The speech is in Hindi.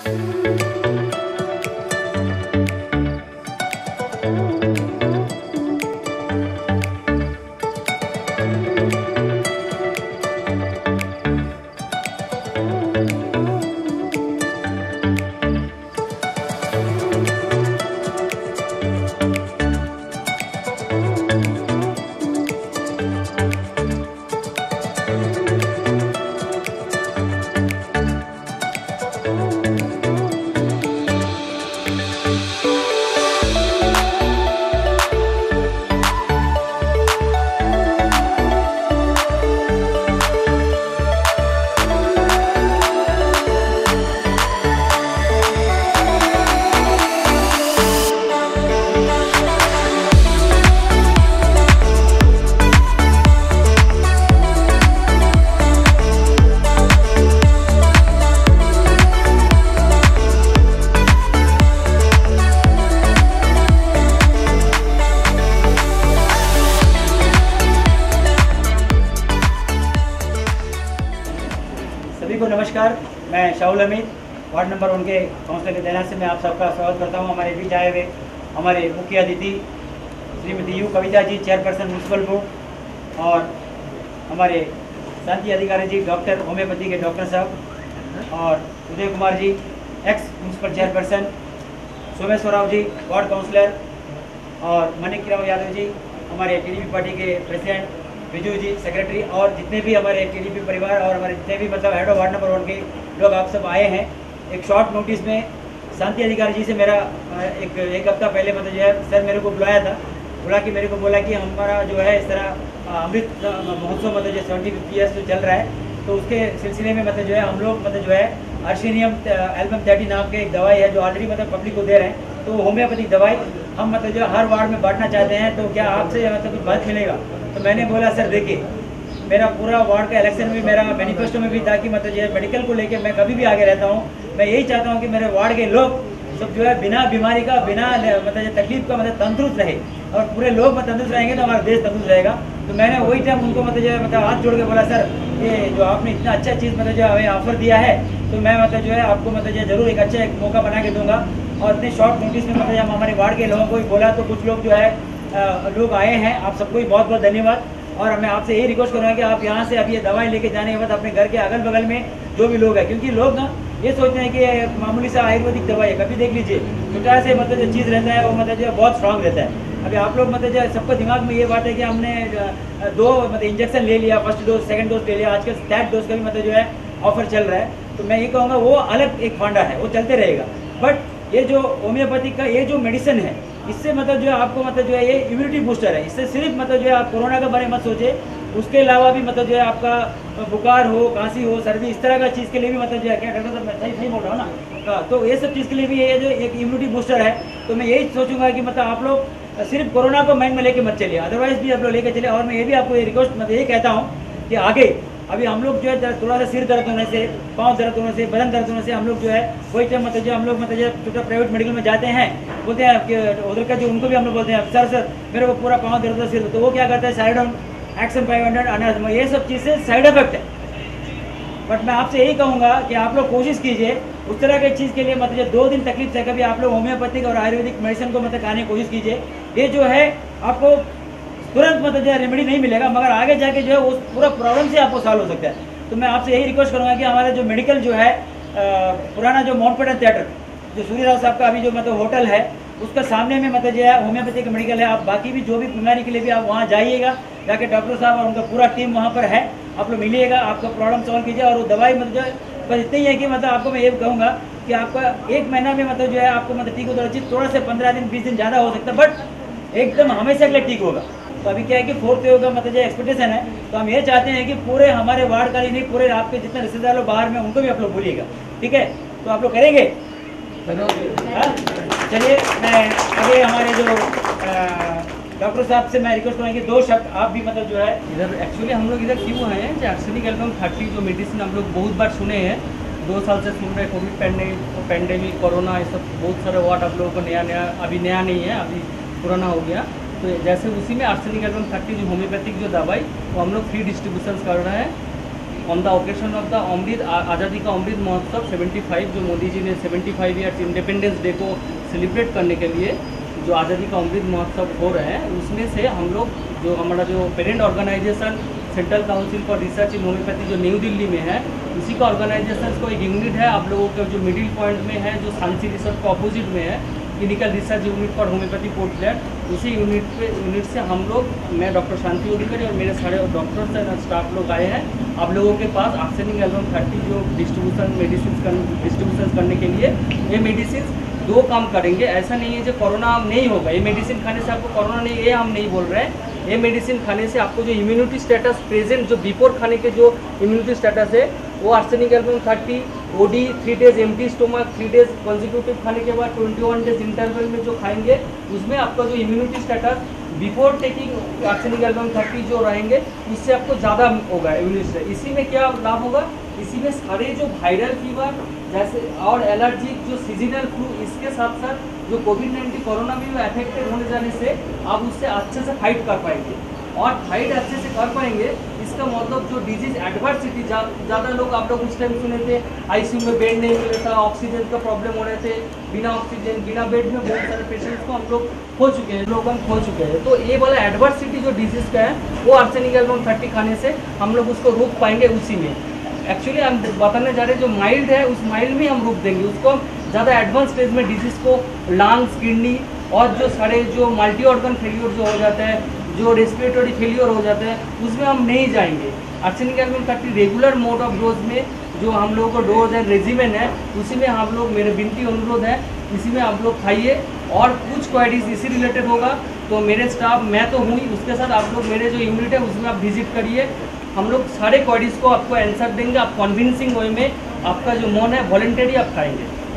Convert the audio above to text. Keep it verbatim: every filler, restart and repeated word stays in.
सभी को नमस्कार। मैं शाहुल अमीर, वार्ड नंबर उनके काउंसिलर के तैनात से मैं आप सबका स्वागत करता हूं। हमारे बीच आए हुए हमारे मुख्य अतिथि Shrimati U Kavita ji, chairperson municipal board, और हमारे शांति अधिकारी जी, डॉक्टर होम्योपैथी के डॉक्टर साहब, और Uday Kumar ji, ex municipal chairperson, Someshwar Rao ji, ward councillor, और मणिक राव यादव जी, हमारे टीडीपी पार्टी के प्रेसिडेंट, बिजू जी सेक्रेटरी, और जितने भी हमारे टीडीपी परिवार और हमारे जितने भी मतलब head of ward number one के लोग आप सब आए हैं। एक शॉर्ट नोटिस में शांति अधिकारी जी से मेरा एक एक हफ्ता पहले मतलब जो है सर मेरे को बुलाया था, बुला के मेरे को बोला कि हमारा जो है इस तरह अमृत महोत्सव मतलब जो सेवेंटी फिफ्टी ईयर्स जो चल रहा है, तो उसके सिलसिले में मतलब जो है हम लोग मतलब जो है अर्शेनियम एल्बम थर्टी नाम के एक दवाई है जो ऑलरेडी मतलब पब्लिक को दे रहे हैं, तो होम्योपैथिक दवाई हम मतलब जो हर वार्ड में बांटना चाहते हैं, तो क्या आपसे मतलब कुछ मदद मिलेगा? तो मैंने बोला सर देखिए, मेरा पूरा वार्ड का इलेक्शन में मेरा मैनिफेस्टो में भी था कि मतलब जो है मेडिकल को लेके मैं कभी भी आगे रहता हूँ। मैं यही चाहता हूँ कि मेरे वार्ड के लोग सब जो है बिना बीमारी का, बिना मतलब जो तकलीफ का मतलब तंदुरुस्त रहे, और पूरे लोग मतलब तंदुरुस्त रहेंगे तो हमारा देश तंदुरुस्त रहेगा। तो मैंने वही टाइम उनको मतलब जो है मतलब हाथ जोड़ के बोला सर ये जो आपने इतना अच्छा चीज़ मतलब जो हमें ऑफर दिया है, तो मैं मतलब जो है आपको मतलब जो है जरूर एक अच्छा एक मौका बना के दूंगा। और इतने शॉर्ट नोटिस में मतलब हम हमारे वार्ड के लोगों को भी बोला, तो कुछ लोग जो है लोग आए हैं। आप सबको भी बहुत बहुत धन्यवाद। और मैं आपसे यही रिक्वेस्ट करूँगा कि आप यहाँ से अब ये दवाई लेके जाने के बाद अपने घर के अगल बगल में जो भी लोग हैं, क्योंकि लोग ना ये सोचते हैं कि मामूली सा आयुर्वेदिक दवाई है, कभी देख लीजिए छोटा से मतलब जो चीज़ रहता है वो मतलब जो बहुत स्ट्रांग रहता है। अभी आप लोग मतलब जो सबको दिमाग में ये बात है कि हमने दो मतलब इंजेक्शन ले लिया, फर्स्ट डोज सेकंड डोज ले लिया, आजकल थर्ड डोज का भी मतलब जो है ऑफर चल रहा है। तो मैं ये कहूँगा वो अलग एक फांडा है, वो चलते रहेगा। बट ये जो होम्योपैथिक का ये जो मेडिसिन है, इससे मतलब जो है आपको मतलब जो है ये इम्यूनिटी बूस्टर है। इससे सिर्फ मतलब जो है आप कोरोना के बारे में मत सोचे, उसके अलावा भी मतलब जो है आपका बुखार हो, खांसी हो, सर्दी, इस तरह का चीज़ के लिए भी मतलब जो है, क्या डॉक्टर साहब मैं सही सही बोल रहा हूँ ना, तो ये सब चीज़ के लिए भी ये जो एक इम्यूनिटी बूस्टर है। तो मैं यही सोचूंगा कि मतलब आप लोग सिर्फ कोरोना को माइंड में लेके मत चलिए, अदरवाइज भी आप लोग लेके चलिए। और मैं ये भी आपको ये रिक्वेस्ट मतलब ये कहता हूँ कि आगे अभी हम लोग जो है थोड़ा सा सिर दर्द होने से, पाँव दर्द होने से, बदन दर्द होने से हम लोग जो है कोई टाइम मतलब जो हम लोग मतलब जो छोटा प्राइवेट मेडिकल में जाते हैं, बोलते हैं कि उधर का जो उनको भी हम लोग बोलते हैं सर सर मेरे को पूरा पाँव दर्द होता, सिर, तो वो क्या करता है साइडोन एक्शन फाइव हंड्रेड अनाज, ये सब चीज़ से साइड इफेक्ट है। बट मैं आपसे यही कहूँगा कि आप लोग कोशिश कीजिए उस तरह की चीज़ के लिए मतलब दो दिन तकलीफ से कभी आप लोग होम्योपैथिक और आयुर्वेदिक मेडिसिन को मतलब खाने की कोशिश कीजिए। ये जो है आपको तुरंत मतलब जो है रेमेडी नहीं मिलेगा, मगर आगे जाके जो है उस पूरा प्रॉब्लम से आपको सॉल्व हो सकता है। तो मैं आपसे यही रिक्वेस्ट करूँगा कि हमारा जो मेडिकल जो है पुराना जो माउंटबेटन थिएटर जो सूर्यराव साहब का अभी जो मतलब होटल है, उसका सामने में मतलब जो है होम्योपैथिक मेडिकल है। आप बाकी भी जो भी बीमारी के लिए भी आप वहाँ जाइएगा, जाके डॉक्टर साहब और उनका पूरा टीम वहाँ पर है, आप लोग मिलिएगा, आपका प्रॉब्लम सॉल्व कीजिए। और वो दवाई मतलब जो है बस इतना ही है कि मतलब आपको मैं ये कहूँगा कि आपका एक महीना में मतलब जो है आपको मतलब ठीक होता है, थोड़ा से पंद्रह दिन बीस दिन ज़्यादा हो सकता है, बट एकदम हमेशा के लिए ठीक होगा। तो अभी क्या है कि फोर्थ वेव का मतलब जो एक्सपेक्टेशन है, तो हम ये चाहते हैं कि पूरे हमारे वार्ड का ही नहीं, पूरे आपके जितने रिश्तेदार लोग बाहर में उनको भी आप लोग भूलिएगा, ठीक है? तो आप लोग करेंगे। चलिए मैं आगे हमारे जो डॉक्टर साहब से मैं रिक्वेस्ट करूँगा कि दो शब्द आप भी मतलब जो है इधर एक्चुअली हम लोग इधर क्यों आए हैं, आर्सेनिक एल्बम थर्टी जो मेडिसिन हम लोग बहुत बार सुने हैं, दो साल से सुन रहे, कोविड पैंडेमिक पैंडेमिक कोरोना ये सब बहुत सारे वार्ड आप लोगों को नया नया अभी नया नहीं है, अभी पुराना हो गया। तो जैसे उसी में आर्सेनिक एल्बम थर्टी जो होम्योपैथिक जो दवाई वो हम लोग फ्री डिस्ट्रीब्यूशन कर रहे हैं on the occasion of the Amrit Azadi का अमृत महोत्सव पचहत्तर, जो मोदी जी ने पचहत्तर ईयर्स इंडिपेंडेंस डे को सेलिब्रेट करने के लिए जो आज़ादी का अमृत महोत्सव हो रहे हैं, उसमें से हम लोग जो हमारा जो parent organisation central council for research in homeopathy जो न्यू दिल्ली में है, उसी का ऑर्गेनाइजेशन को एक यूनिट है आप लोगों के जो मिडिल पॉइंट में है, जो सांची रिसर्च को अपोजिट में है, clinical research unit for homeopathy Port Blair, उसी यूनिट पे यूनिट से हम लोग, मैं डॉक्टर शांति अधिकारी और मेरे सारे डॉक्टर्स एंड स्टाफ लोग आए हैं आप लोगों के पास आर्सेनिक एल्बम थर्टी जो डिस्ट्रीब्यूशन मेडिसिन डिस्ट्रीब्यूशन करने के लिए। ये मेडिसिन दो काम करेंगे, ऐसा नहीं है जो कोरोना नहीं होगा, ये मेडिसिन खाने से आपको कोरोना नहीं, ये हम नहीं बोल रहे हैं। ये मेडिसिन खाने से आपको जो इम्यूनिटी स्टेटस प्रेजेंट जो बिफोर खाने के जो इम्यूनिटी स्टेटस है वो arsenic album thirty OD three days empty stomach three days consecutive खाने के बाद ट्वेंटी वन डेज इंटरवल में जो खाएंगे उसमें आपका जो immunity status before taking arsenic album thirty जो रहेंगे उससे आपको ज़्यादा होगा इम्यूनिटी। इसी में क्या लाभ होगा, इसी में सारे जो वायरल फीवर जैसे और एलर्जी जो सीजनल फ्लू, इसके साथ साथ जो कोविड नाइन्टीन कोरोना में भी अफेक्टेड होने जाने से आप उससे अच्छे से फाइट कर पाएंगे और फाइट अच्छे से कर पाएंगे। इसका मतलब जो डिजीज एडवर्सिटी ज़्यादा लोग आप लोग उस टाइम सुने थे आईसीयू में बेड नहीं मिल रहा था, ऑक्सीजन का प्रॉब्लम हो रहे थे, बिना ऑक्सीजन बिना बेड में बहुत सारे पेशेंट्स को हम लोग खो चुके हैं, लोग हम खो चुके हैं। तो ये वाला एडवर्सिटी जो डिजीज़ का है वो आर्सेनिक एल्बम थर्टी खाने से हम लोग उसको रोक पाएंगे। उसी में एक्चुअली हम बताने जा रहे हैं जो माइल्ड है उस माइल्ड में हम रोक देंगे, उसको हम ज़्यादा एडवांस स्टेज में डिजीज़ को लंग्स किडनी और जो सारे जो मल्टी ऑर्गन फेलियर जो हो जाता है, जो रेस्पिरेटरी फेलियर हो जाता है, उसमें हम नहीं जाएंगे। Arsenic album thirty regular mode of dose में जो हम लोगों को डोज एंड रेजिमेंट है उसी में हम लोग, मेरे विनती अनुरोध है इसी में आप लोग खाइए। और कुछ क्वेरीज इसी रिलेटेड होगा तो मेरे स्टाफ, मैं तो हूँ ही, उसके साथ आप लोग मेरे जो यूनिट है उसमें आप विजिट करिए, हम लोग सारे क्वेरीज को आपको आंसर देंगे। आप कन्विंसिंग वे में आपका जो मन है वॉलंटरी आप खाएंगे।